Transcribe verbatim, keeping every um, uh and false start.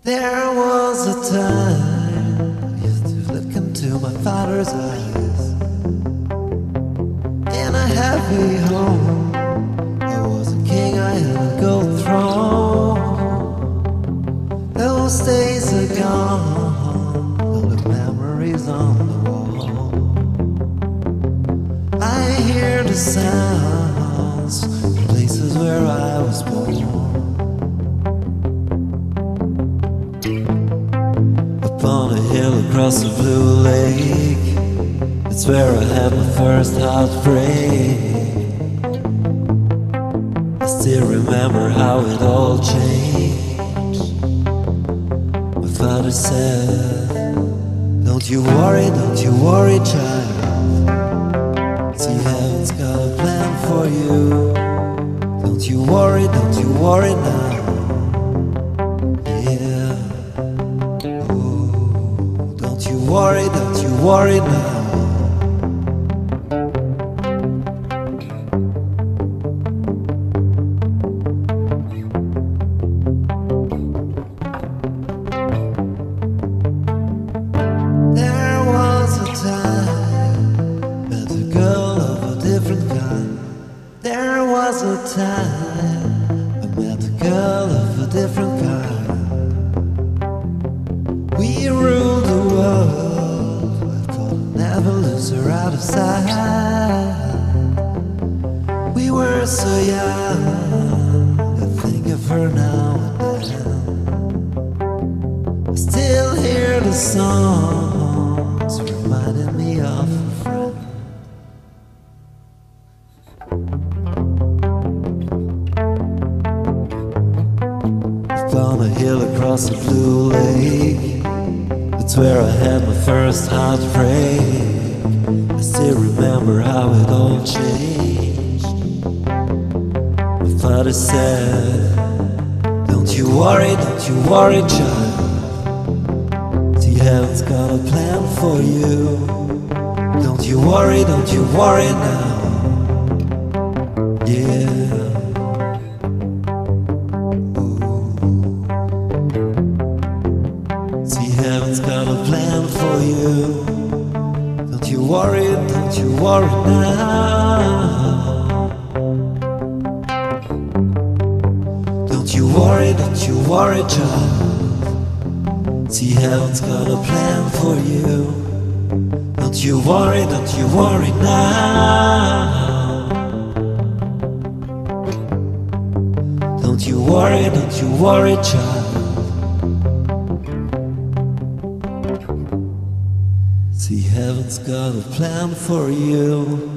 There was a time I used to look into my father's eyes. In a happy home, I was a king, I had a gold throne. Those days are gone, all the memories on the wall. I hear the sounds in places where I was born. Upon a hill across a blue lake, it's where I had my first heartbreak. I still remember how it all changed. My father said, don't you worry, don't you worry, child. See, heaven's got a plan for you. Don't you worry, don't you worry now. Don't you worry, don't you worry now. There was a time, met a girl of a different kind. There was a time, I met a girl of a different kind. We ruled the world, I thought I'd never lose her out of sight. We were so young, I think of her now and then. I still hear the songs reminding me of a friend. On a hill across a blue lake, it's where I had my first heartbreak. I still remember how it all changed. My father said, don't you worry, don't you worry, child. See, heaven's got a plan for you. Don't you worry, don't you worry now. Yeah. Heaven's got a plan for you. Don't you worry, don't you worry now. Don't you worry, don't you worry, child. See, heaven's got a plan for you. Don't you worry, don't you worry now. Don't you worry, don't you worry, child. See, heaven's got a plan for you.